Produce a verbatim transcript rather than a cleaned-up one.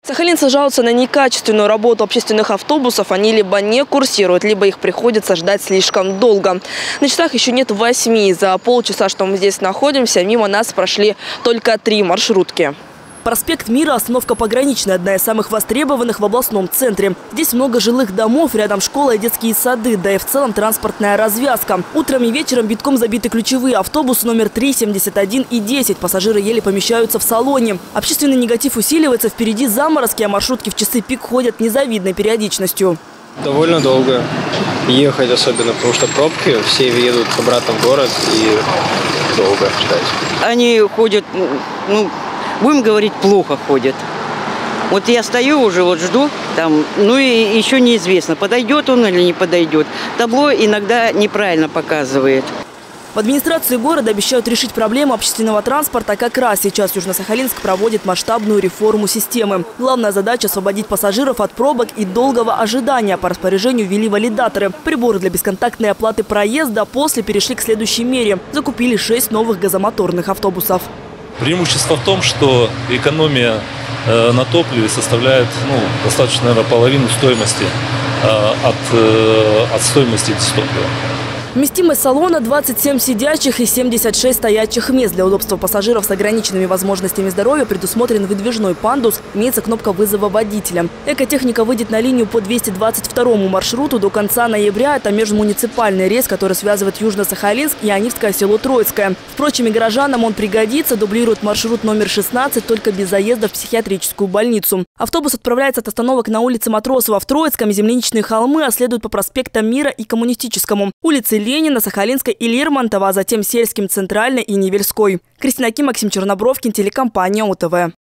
Сахалинцы жалуются на некачественную работу общественных автобусов. Они либо не курсируют, либо их приходится ждать слишком долго. На часах еще нет восьми. За полчаса, что мы здесь находимся, мимо нас прошли только три маршрутки. Проспект Мира – остановка пограничная, одна из самых востребованных в областном центре. Здесь много жилых домов, рядом школа и детские сады, да и в целом транспортная развязка. Утром и вечером битком забиты ключевые автобусы номер три, семьдесят один и десять. Пассажиры еле помещаются в салоне. Общественный негатив усиливается, впереди заморозки, а маршрутки в часы пик ходят незавидной периодичностью. Довольно долго ехать, особенно потому что пробки, все едут обратно в город и долго ждать. Они ходят, ну, будем говорить, плохо ходят. Вот я стою уже, вот жду, там, ну и еще неизвестно, подойдет он или не подойдет. Табло иногда неправильно показывает. В администрации города обещают решить проблему общественного транспорта. Как раз сейчас Южно-Сахалинск проводит масштабную реформу системы. Главная задача – освободить пассажиров от пробок и долгого ожидания. По распоряжению ввели валидаторы. Приборы для бесконтактной оплаты проезда. После перешли к следующей мере. Закупили шесть новых газомоторных автобусов. Преимущество в том, что экономия э, на топливе составляет ну, достаточно, наверное, половину стоимости э, от, э, от стоимости топлива. Вместимость салона – двадцать семь сидячих и семьдесят шесть стоячих мест. Для удобства пассажиров с ограниченными возможностями здоровья предусмотрен выдвижной пандус, имеется кнопка вызова водителя. Экотехника выйдет на линию по двести двадцать второму маршруту до конца ноября. Это межмуниципальный рейс, который связывает Южно-Сахалинск и Анивское село Троицкое. Впрочем, и горожанам он пригодится. Дублирует маршрут номер шестнадцать, только без заезда в психиатрическую больницу. Автобус отправляется от остановок на улице Матросова в Троицком, Земляничные холмы, а следует по проспектам Мира и Коммунистическому, улице Ленина, Сахалинской и Лермонтова, а затем Сельским, Центральной и Невельской. Кристина Ким, Максим Чернобровкин, телекомпания ОТВ.